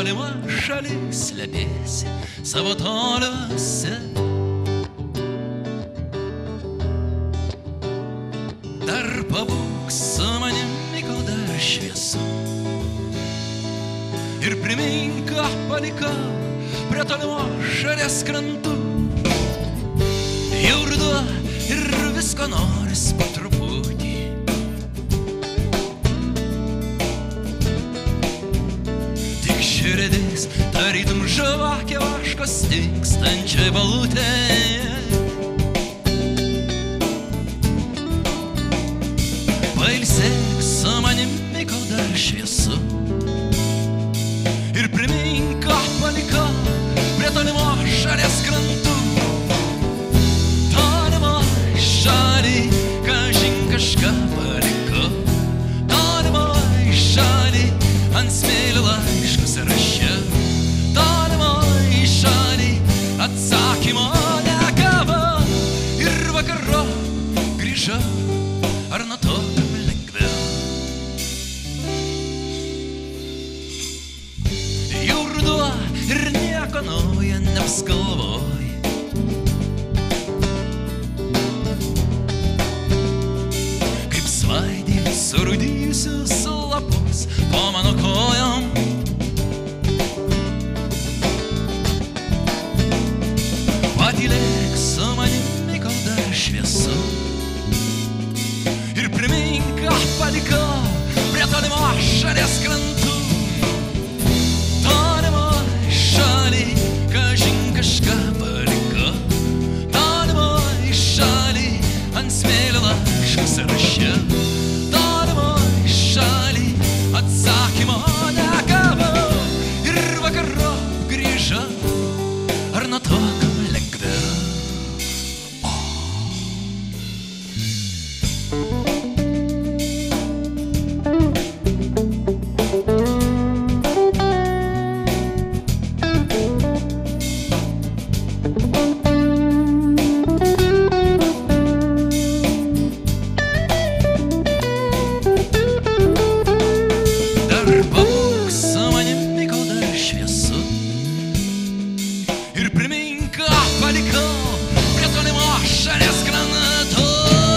tolima šalis slėpėsi savo toliuose. Dar pabūk su manimi, kol dar šviesu, ir primink, ką palikau prie tolimo šalies krantų. Jau ruduo ir visko noris po truputį. Tik širdis tarytum žvakė vaško stingstančiai balutėje. Pailsėk su manimi, kol dar šviesu, ir primink, ką palikau prie tolimo šalies krantų. Tolimoj šaly, kažin kažką palikau. Tolimoj šaly, ant smėlio laiškus rašiau. Tolimoj šaly, atsakymo negavau. Ir vakarop grįžau, ar nuo to lengviau? Jau ruduo ir nieko naujo neapsgalvoju. Kaip svaidį surūdyjusius lapus po mano kojom. Patylėk su manimi, kol dar šviesu, ir primink, ką palikau prie tolimo šalies krantų. Tolimoj šaly, kažin kažką palikau. Tolimoj šaly, ant smėlio laiškus rašiau. Tolimoj šaly, atsakymo negavau. Ir vakarop grįžau, ar nuo to lengviau? Dar pabūk su manimi, kol dar šviesu, ir primink, ką palikau prie tolimo šalies krantų.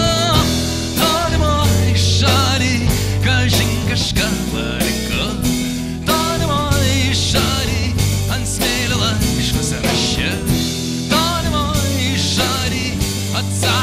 Tolimoj šaly, kažin kažką palikau. Tolimoj šaly, ant smėlio laiškus rašiau. Tolimoj šaly, atsakymo